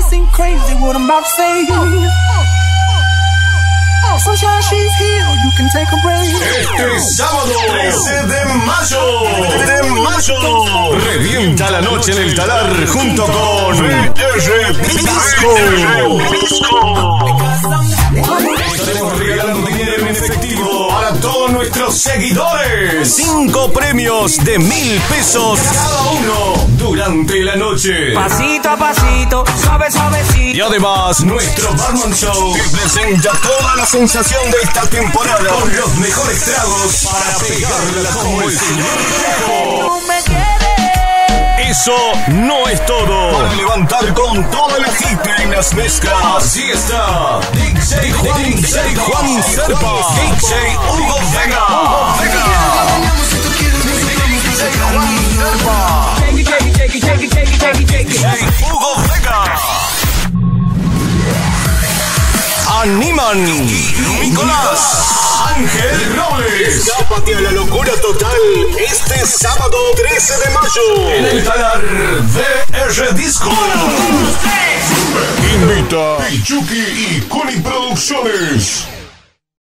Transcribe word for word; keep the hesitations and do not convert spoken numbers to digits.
seem crazy what I'm about to say. Sunshine, she's here, you can take a break. Este sábado trece de mayo, de mayo, revienta la noche en el Talar junto con V R Disco. Estaremos regalando dinero en efectivo para todos nuestros seguidores. Cinco premios de mil pesos cada uno durante la noche. Pasito a pasito, suave suavecito. Y además, nuestro Barman Show que presenta toda la sensación de esta temporada con los mejores tragos para pegarla como el señor Greco. Eso no es todo. Para levantar con toda la gente en las mezclas. Así está. D J Juan, D J Juan Serpa. D J Hugo Vega. Hugo Vega. D J Juan Serpa. D J Hugo Vega. Animan Nicolás Ángel Robles. Escápate a la locura total este sábado trece de mayo en el Talar V R Disco. Invita Pichuki y Cuni Producciones.